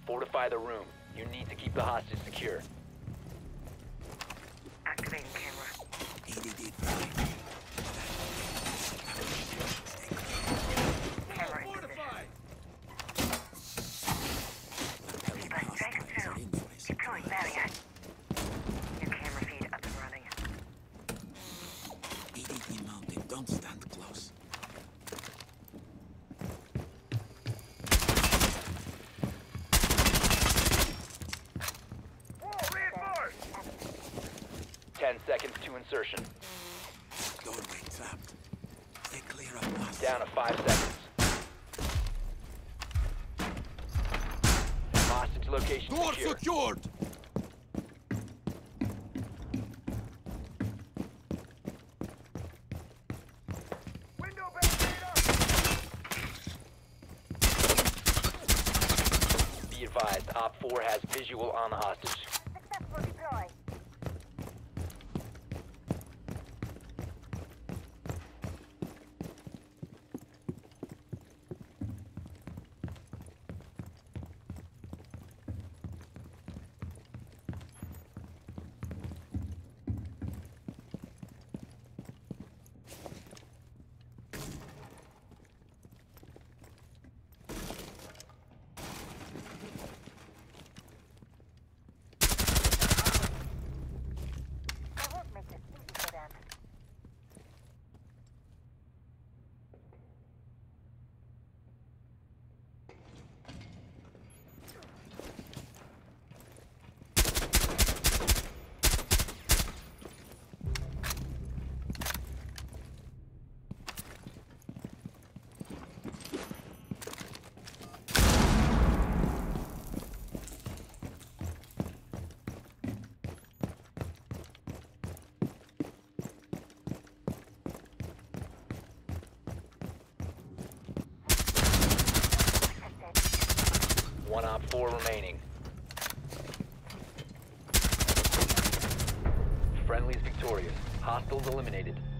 Fortify the room. You need to keep the hostage secure. Activating camera. EDD prime. Camera in position. Keep us straight through. Deploying barrier. New camera feed up and running. EDD mounted. Don't stand close. Wall reinforced! 10 seconds to insertion. Doorway trapped. Stay clear of us. Down to 5 seconds. Hostage location Door secure. secured! Window barricade Be advised, Op 4 has visual on the hostage. Successful deploy. I won't make this easy for them. One Op 4 remaining. Friendly's victorious. Hostiles eliminated.